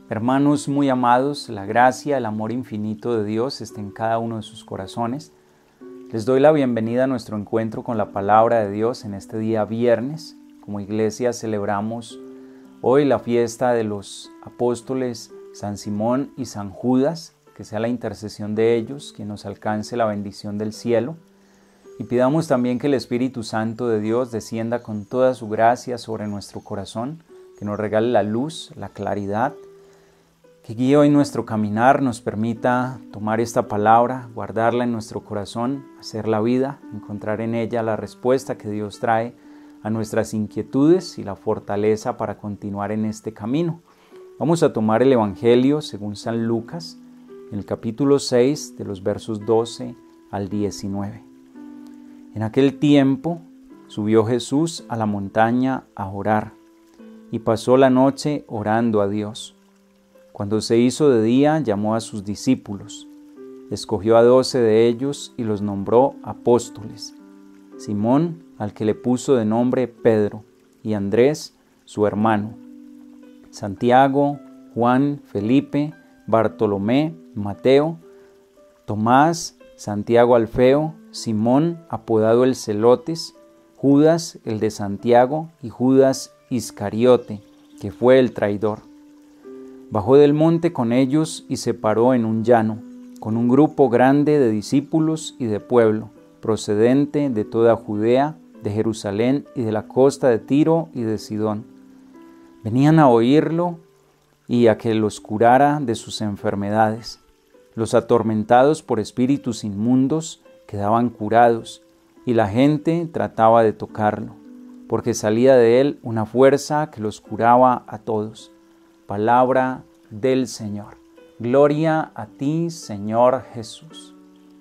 Hermanos muy amados, la gracia, el amor infinito de Dios esté en cada uno de sus corazones. Les doy la bienvenida a nuestro encuentro con la palabra de Dios en este día viernes. Como iglesia celebramos hoy la fiesta de los apóstoles San Simón y San Judas, que sea la intercesión de ellos quien nos alcance la bendición del cielo. Y pidamos también que el Espíritu Santo de Dios descienda con toda su gracia sobre nuestro corazón, que nos regale la luz, la claridad, que guíe hoy nuestro caminar, nos permita tomar esta palabra, guardarla en nuestro corazón, hacer la vida, encontrar en ella la respuesta que Dios trae a nuestras inquietudes y la fortaleza para continuar en este camino. Vamos a tomar el Evangelio según San Lucas, en el capítulo 6, de los versos 12 al 19. En aquel tiempo subió Jesús a la montaña a orar y pasó la noche orando a Dios. Cuando se hizo de día, llamó a sus discípulos, escogió a 12 de ellos y los nombró apóstoles: Simón, al que le puso de nombre Pedro, y Andrés, su hermano, Santiago, Juan, Felipe, Bartolomé, Mateo, Tomás, Santiago Alfeo, Simón, apodado el Celotes, Judas, el de Santiago, y Judas Iscariote, que fue el traidor. Bajó del monte con ellos y se paró en un llano, con un grupo grande de discípulos y de pueblo, procedente de toda Judea, de Jerusalén y de la costa de Tiro y de Sidón. Venían a oírlo y a que los curara de sus enfermedades. Los atormentados por espíritus inmundos quedaban curados, y la gente trataba de tocarlo, porque salía de él una fuerza que los curaba a todos. Palabra del Señor. Gloria a ti, Señor Jesús.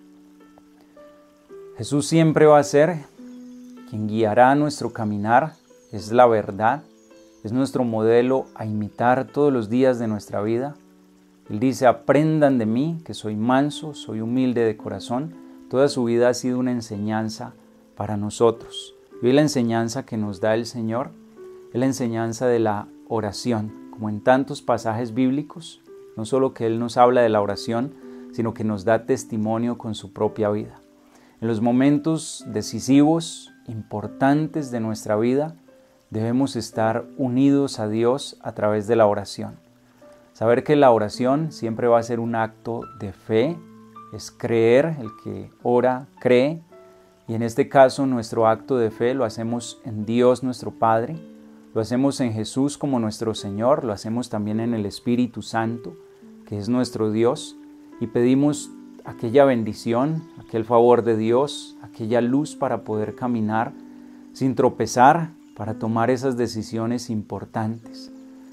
Jesús siempre va a ser quien guiará nuestro caminar, es la verdad, es nuestro modelo a imitar todos los días de nuestra vida. Él dice: aprendan de mí, que soy manso, soy humilde de corazón. Toda su vida ha sido una enseñanza para nosotros. Y hoy la enseñanza que nos da el Señor es la enseñanza de la oración. Como en tantos pasajes bíblicos, no solo que Él nos habla de la oración, sino que nos da testimonio con su propia vida. En los momentos decisivos, importantes de nuestra vida, debemos estar unidos a Dios a través de la oración. Saber que la oración siempre va a ser un acto de fe, es creer, el que ora cree, y en este caso nuestro acto de fe lo hacemos en Dios nuestro Padre, lo hacemos en Jesús como nuestro Señor, lo hacemos también en el Espíritu Santo, que es nuestro Dios, y pedimos aquella bendición, aquel favor de Dios, aquella luz para poder caminar sin tropezar, para tomar esas decisiones importantes.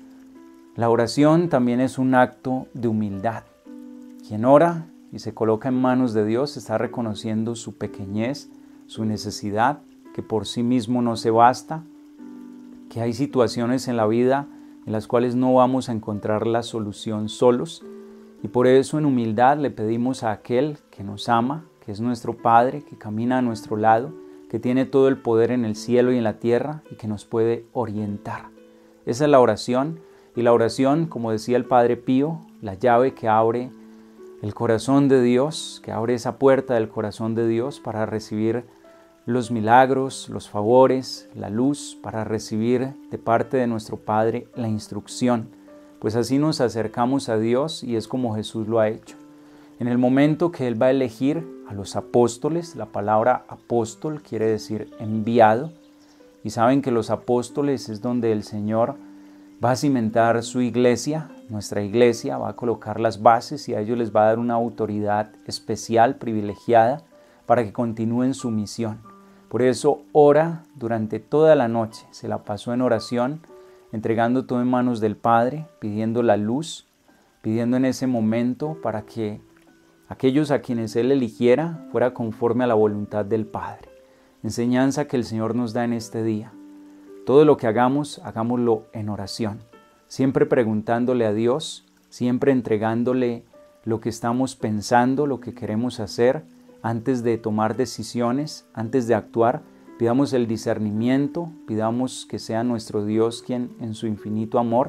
La oración también es un acto de humildad. Quien ora y se coloca en manos de Dios está reconociendo su pequeñez, su necesidad, que por sí mismo no se basta, que hay situaciones en la vida en las cuales no vamos a encontrar la solución solos, y por eso en humildad le pedimos a aquel que nos ama, que es nuestro Padre, que camina a nuestro lado, que tiene todo el poder en el cielo y en la tierra y que nos puede orientar. Esa es la oración, y la oración, como decía el Padre Pío, la llave que abre el corazón de Dios, que abre esa puerta del corazón de Dios para recibir los milagros, los favores, la luz, para recibir de parte de nuestro Padre la instrucción. Pues así nos acercamos a Dios y es como Jesús lo ha hecho. En el momento que Él va a elegir a los apóstoles, la palabra apóstol quiere decir enviado, y saben que los apóstoles es donde el Señor va a cimentar su iglesia, nuestra iglesia, va a colocar las bases y a ellos les va a dar una autoridad especial, privilegiada, para que continúen su misión. Por eso ora durante toda la noche, se la pasó en oración, entregando todo en manos del Padre, pidiendo la luz, pidiendo en ese momento para que aquellos a quienes Él eligiera fuera conforme a la voluntad del Padre. Enseñanza que el Señor nos da en este día. Todo lo que hagamos, hagámoslo en oración, siempre preguntándole a Dios, siempre entregándole lo que estamos pensando, lo que queremos hacer, antes de tomar decisiones, antes de actuar. Pidamos el discernimiento, pidamos que sea nuestro Dios quien en su infinito amor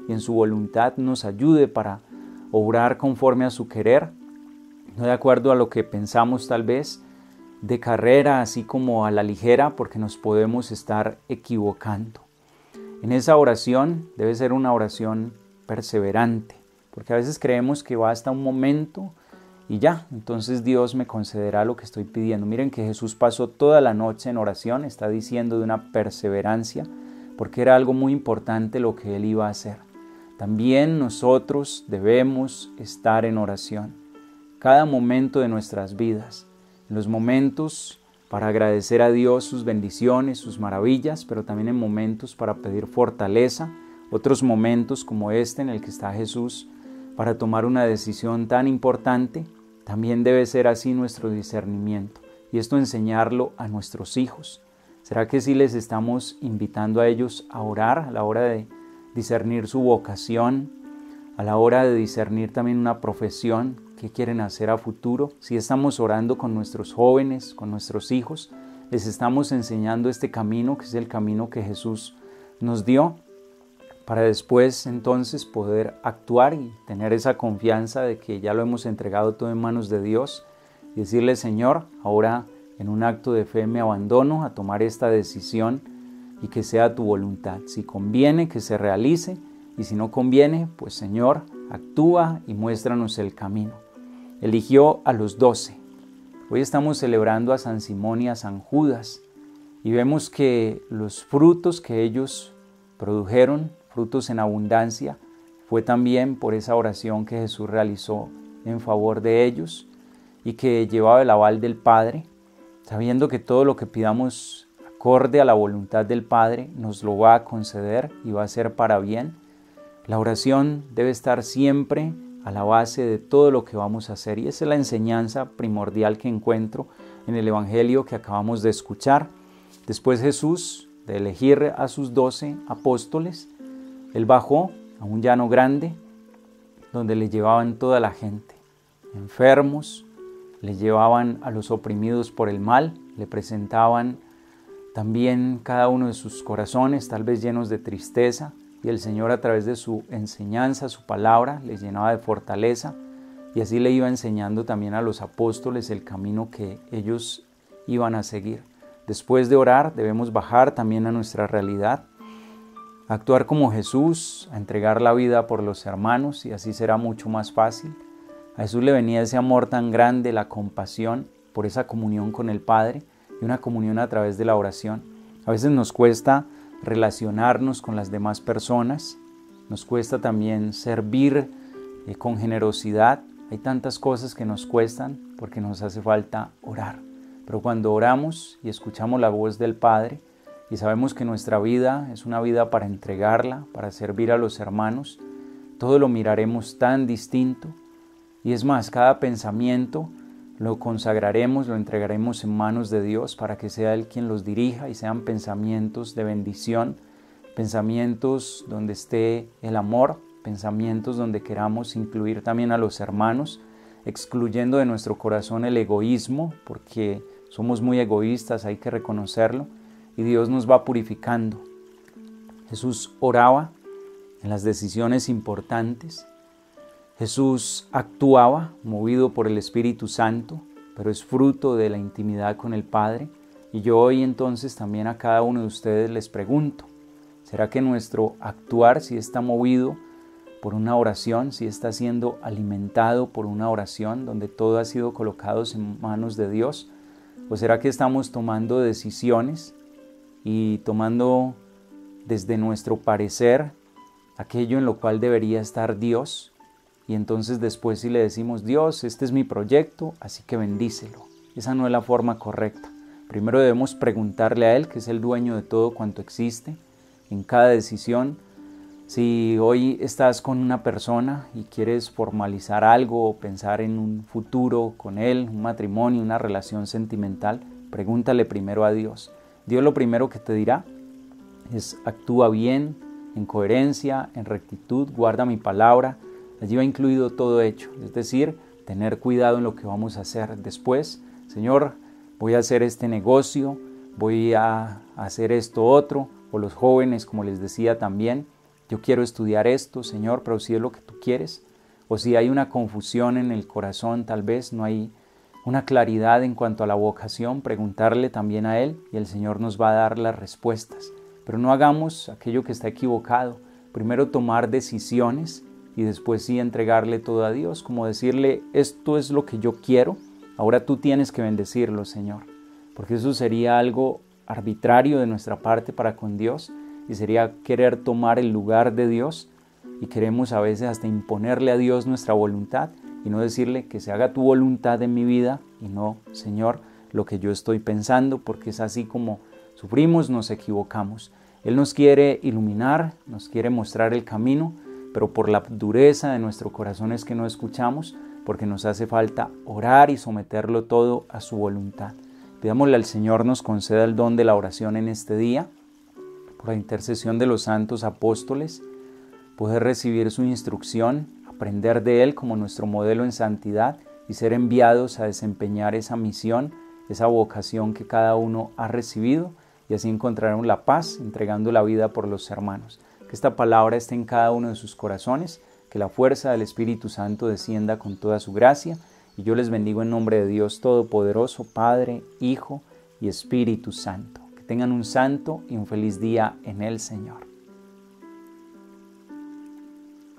y en su voluntad nos ayude para obrar conforme a su querer, no de acuerdo a lo que pensamos tal vez, de carrera, así como a la ligera, porque nos podemos estar equivocando. En esa oración debe ser una oración perseverante, porque a veces creemos que basta un momento y ya, entonces Dios me concederá lo que estoy pidiendo. Miren que Jesús pasó toda la noche en oración, está diciendo de una perseverancia, porque era algo muy importante lo que Él iba a hacer. También nosotros debemos estar en oración, cada momento de nuestras vidas, en los momentos para agradecer a Dios sus bendiciones, sus maravillas, pero también en momentos para pedir fortaleza, otros momentos como este en el que está Jesús para tomar una decisión tan importante. También debe ser así nuestro discernimiento, y esto enseñarlo a nuestros hijos. ¿Será que sí les estamos invitando a ellos a orar a la hora de discernir su vocación, a la hora de discernir también una profesión que quieren hacer a futuro? Si estamos orando con nuestros jóvenes, con nuestros hijos, les estamos enseñando este camino, que es el camino que Jesús nos dio, para después entonces poder actuar y tener esa confianza de que ya lo hemos entregado todo en manos de Dios y decirle: Señor, ahora en un acto de fe me abandono a tomar esta decisión y que sea tu voluntad. Si conviene, que se realice, y si no conviene, pues Señor, actúa y muéstranos el camino. Eligió a los 12. Hoy estamos celebrando a San Simón y a San Judas y vemos que los frutos que ellos produjeron, frutos en abundancia, fue también por esa oración que Jesús realizó en favor de ellos y que llevaba el aval del Padre, sabiendo que todo lo que pidamos acorde a la voluntad del Padre nos lo va a conceder y va a ser para bien. La oración debe estar siempre a la base de todo lo que vamos a hacer, y esa es la enseñanza primordial que encuentro en el Evangelio que acabamos de escuchar. Después Jesús, de elegir a sus 12 apóstoles, Él bajó a un llano grande donde le llevaban toda la gente, enfermos, le llevaban a los oprimidos por el mal, le presentaban también cada uno de sus corazones, tal vez llenos de tristeza, y el Señor, a través de su enseñanza, su palabra, les llenaba de fortaleza, y así le iba enseñando también a los apóstoles el camino que ellos iban a seguir. Después de orar debemos bajar también a nuestra realidad, a actuar como Jesús, a entregar la vida por los hermanos, y así será mucho más fácil. A Jesús le venía ese amor tan grande, la compasión por esa comunión con el Padre, y una comunión a través de la oración. A veces nos cuesta relacionarnos con las demás personas, nos cuesta también servir con generosidad. Hay tantas cosas que nos cuestan porque nos hace falta orar. Pero cuando oramos y escuchamos la voz del Padre y sabemos que nuestra vida es una vida para entregarla, para servir a los hermanos, todo lo miraremos tan distinto. Y es más, cada pensamiento lo consagraremos, lo entregaremos en manos de Dios para que sea Él quien los dirija y sean pensamientos de bendición, pensamientos donde esté el amor, pensamientos donde queramos incluir también a los hermanos, excluyendo de nuestro corazón el egoísmo, porque somos muy egoístas, hay que reconocerlo, y Dios nos va purificando. Jesús oraba en las decisiones importantes. Jesús actuaba movido por el Espíritu Santo, pero es fruto de la intimidad con el Padre. Y yo hoy entonces también a cada uno de ustedes les pregunto, ¿será que nuestro actuar si está movido por una oración, si está siendo alimentado por una oración donde todo ha sido colocado en manos de Dios? ¿O será que estamos tomando decisiones y tomando desde nuestro parecer aquello en lo cual debería estar Dios? Y entonces después si le decimos: Dios, este es mi proyecto, así que bendícelo. Esa no es la forma correcta. Primero debemos preguntarle a Él, que es el dueño de todo cuanto existe, en cada decisión. Si hoy estás con una persona y quieres formalizar algo o pensar en un futuro con él, un matrimonio, una relación sentimental, pregúntale primero a Dios. Dios lo primero que te dirá es: actúa bien, en coherencia, en rectitud, guarda mi palabra. Allí va incluido todo hecho, es decir, tener cuidado en lo que vamos a hacer después. Señor, voy a hacer este negocio, voy a hacer esto otro, o los jóvenes, como les decía también, yo quiero estudiar esto, Señor, pero si es lo que tú quieres. O si hay una confusión en el corazón, tal vez no hay una claridad en cuanto a la vocación, preguntarle también a Él y el Señor nos va a dar las respuestas. Pero no hagamos aquello que está equivocado. Primero tomar decisiones y después sí entregarle todo a Dios, como decirle, esto es lo que yo quiero, ahora tú tienes que bendecirlo, Señor. Porque eso sería algo arbitrario de nuestra parte para con Dios y sería querer tomar el lugar de Dios y queremos a veces hasta imponerle a Dios nuestra voluntad y no decirle que se haga tu voluntad en mi vida y no, Señor, lo que yo estoy pensando, porque es así como sufrimos, nos equivocamos. Él nos quiere iluminar, nos quiere mostrar el camino, pero por la dureza de nuestro corazón es que no escuchamos, porque nos hace falta orar y someterlo todo a su voluntad. Pidámosle al Señor nos conceda el don de la oración en este día, por la intercesión de los santos apóstoles, poder recibir su instrucción, aprender de Él como nuestro modelo en santidad y ser enviados a desempeñar esa misión, esa vocación que cada uno ha recibido y así encontraremos la paz entregando la vida por los hermanos. Que esta palabra esté en cada uno de sus corazones, que la fuerza del Espíritu Santo descienda con toda su gracia y yo les bendigo en nombre de Dios Todopoderoso, Padre, Hijo y Espíritu Santo. Que tengan un santo y un feliz día en el Señor.